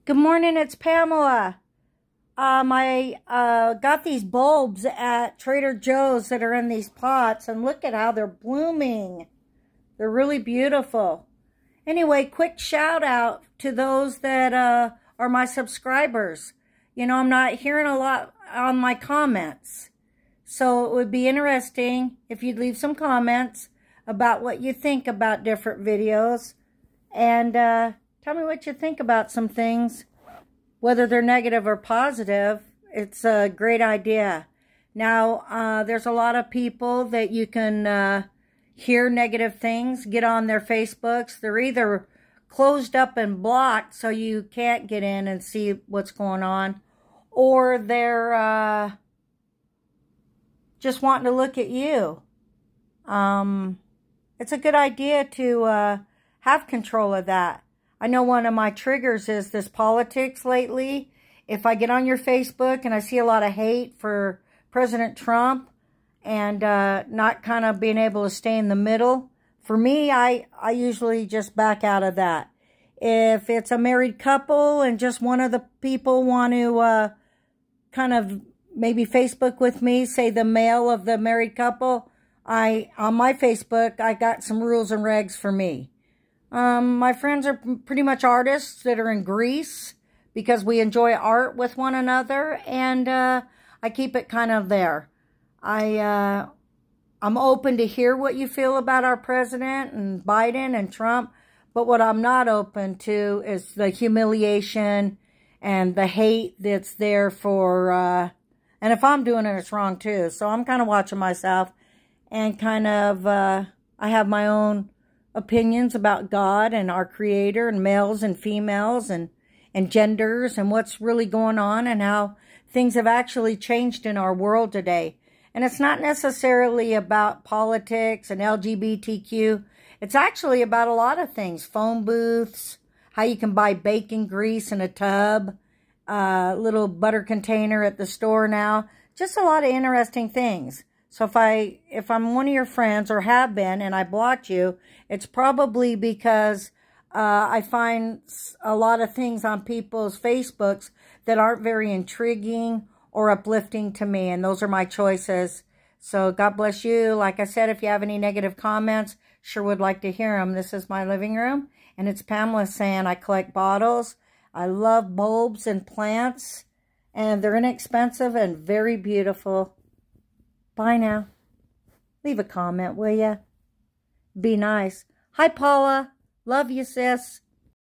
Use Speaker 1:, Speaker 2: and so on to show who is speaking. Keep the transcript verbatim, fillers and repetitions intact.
Speaker 1: Good morning, it's Pamela. Um, I uh, got these bulbs at Trader Joe's that are in these pots, and look at how they're blooming. They're really beautiful. Anyway, quick shout out to those that uh, are my subscribers. You know, I'm not hearing a lot on my comments. So it would be interesting if you'd leave some comments about what you think about different videos. And uh, tell me what you think about some things. Whether they're negative or positive, it's a great idea. Now, uh, there's a lot of people that you can uh, hear negative things, get on their Facebooks. They're either closed up and blocked so you can't get in and see what's going on, or they're uh, just wanting to look at you. Um, it's a good idea to uh, have control of that. I know one of my triggers is this politics lately. If I get on your Facebook and I see a lot of hate for President Trump and uh, not kind of being able to stay in the middle, for me, I, I usually just back out of that. If it's a married couple and just one of the people want to uh, kind of maybe Facebook with me, say the male of the married couple, I on my Facebook, I got some rules and regs for me. Um, my friends are pretty much artists that are in Greece because we enjoy art with one another, and uh, I keep it kind of there. I, uh, I'm open to hear what you feel about our president and Biden and Trump, but what I'm not open to is the humiliation and the hate that's there for, uh, and if I'm doing it, it's wrong too. So I'm kind of watching myself and kind of, uh, I have my own opinions about God and our creator and males and females and, and genders and what's really going on and how things have actually changed in our world today. And it's not necessarily about politics and L G B T Q. It's actually about a lot of things. Phone booths, how you can buy bacon grease in a tub, a uh, little butter container at the store now. Just a lot of interesting things. So if I, if I'm one of your friends or have been and I blocked you, it's probably because uh, I find a lot of things on people's Facebooks that aren't very intriguing or uplifting to me. And those are my choices. So God bless you. Like I said, if you have any negative comments, sure would like to hear them. This is my living room. And it's Pamela saying I collect bottles. I love bulbs and plants. And they're inexpensive and very beautiful. Bye now. Leave a comment, will ya? Be nice. Hi, Paula. Love you, sis.